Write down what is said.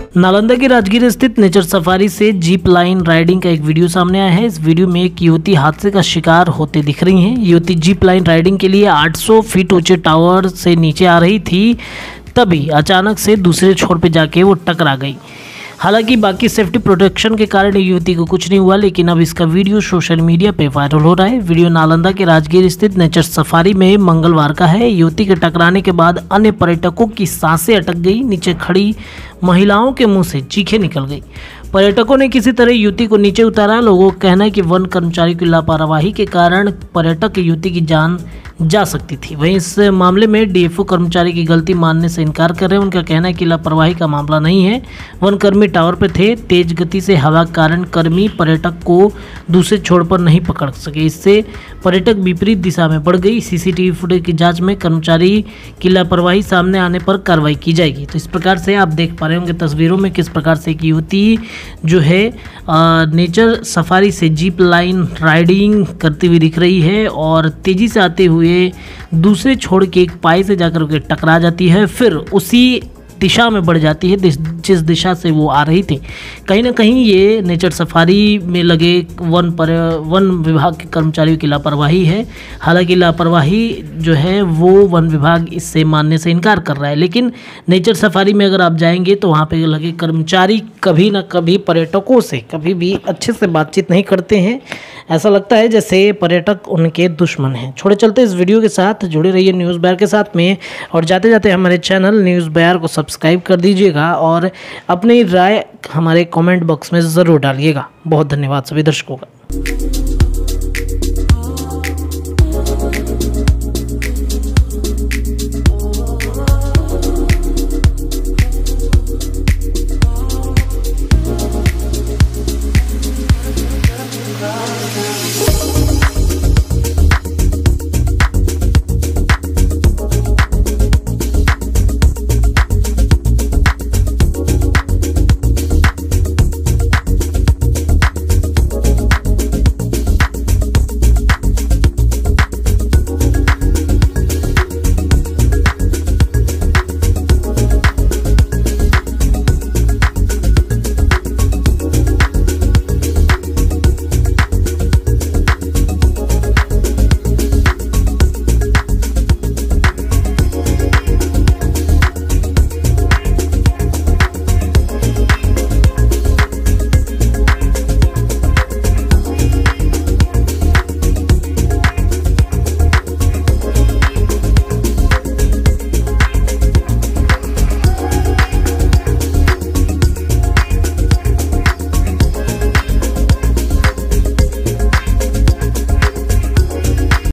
नालंदा के राजगीर स्थित nature safari से जीप लाइन राइडिंग का एक वीडियो सामने आया है। इस वीडियो में एक युवती हादसे का शिकार होते दिख रही हैं। युवती जीप लाइन राइडिंग के लिए 800 फीट ऊंचे टावर से नीचे आ रही थी, तभी अचानक से दूसरे छोर पे जाके वो टकरा गई। हालांकि बाकी सेफ्टी प्रोटेक्शन के कारण युवती को कुछ नहीं हुआ, लेकिन अब इसका वीडियो सोशल मीडिया पे वायरल हो रहा है। वीडियो नालंदा के राजगीर स्थित नेचर सफारी में मंगलवार का है। युवती के टकराने के बाद अन्य पर्यटकों की सांसें अटक गई। नीचे खड़ी महिलाओं के मुंह से चीखें निकल गई। पर्यटकों ने किसी तरह युवती को नीचे उतारा। लोगों का कहना है कि वन कर्मचारी की लापरवाही के कारण पर्यटक युवती की जान जा सकती थी। वहीं इस मामले में डीएफओ कर्मचारी की गलती मानने से इनकार कर रहे हैं। उनका कहना है कि लापरवाही का मामला नहीं है, वन कर्मी टावर पर थे। तेज गति से हवा के कारण कर्मी पर्यटक को दूसरे छोर पर नहीं पकड़ सके, इससे पर्यटक विपरीत दिशा में बढ़ गई। सीसीटीवी फुटेज की जांच में कर्मचारी की लापरवाही सामने आने पर कार्रवाई की जाएगी। तो इस प्रकार से आप देख पा रहे होंगे तस्वीरों में किस प्रकार से एक युवती जो है नेचर सफारी से जीप लाइन राइडिंग करती हुई दिख रही है और तेजी से आते हुए दूसरे छोर के एक पाए से जाकर के टकरा जाती है, फिर उसी दिशा में बढ़ जाती है जिस दिशा से वो आ रही थी। कहीं ना कहीं ये नेचर सफारी में लगे वन विभाग के कर्मचारियों की लापरवाही है। हालांकि लापरवाही जो है वो वन विभाग इससे मानने से इनकार कर रहा है, लेकिन नेचर सफारी में अगर आप जाएंगे तो वहाँ पे लगे कर्मचारी कभी ना कभी पर्यटकों से कभी भी अच्छे से बातचीत नहीं करते हैं। ऐसा लगता है जैसे पर्यटक उनके दुश्मन हैं। छोड़े चलते इस वीडियो के साथ जुड़े रहिए न्यूज़ बयार के साथ में, और जाते जाते हमारे चैनल न्यूज़ बयार को सब्सक्राइब कर दीजिएगा और अपनी राय हमारे कमेंट बॉक्स में ज़रूर डालिएगा। बहुत धन्यवाद सभी दर्शकों का।